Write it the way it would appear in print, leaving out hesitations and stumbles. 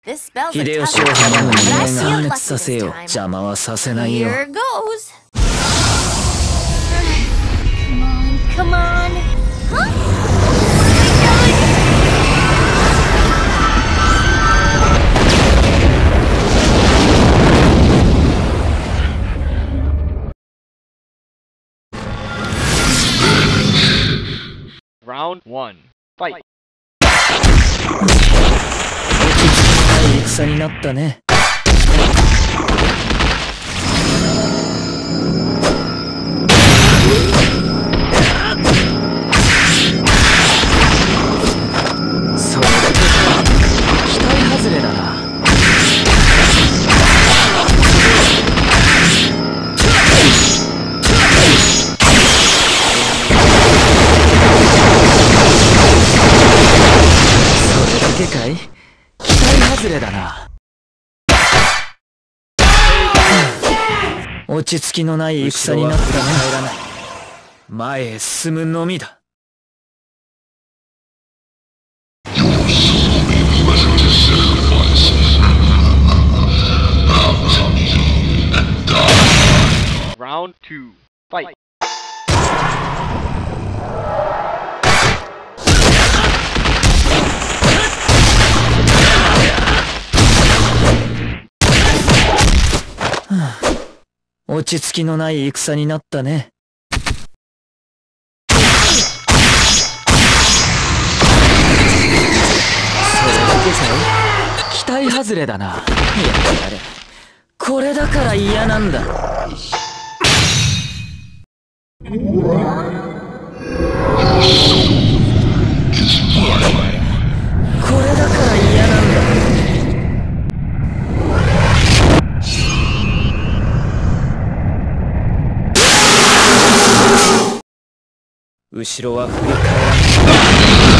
秀吉を阻む人間が破滅させよう。邪魔はさせないよ。 Here goes. Come on. Huh? Round 1. Fight. 戦になったね。それだけか。期待外れだな。それだけかい。期待外れだな。落ち着きのない戦になったね。入らない。前へ進むのみだ。 Round 2. Fight. 落ち着きのない戦になったね。それだけかい。期待外れだな。やれやれ。これだから嫌なんだ。これだから嫌なんだ。後ろは振り返らない。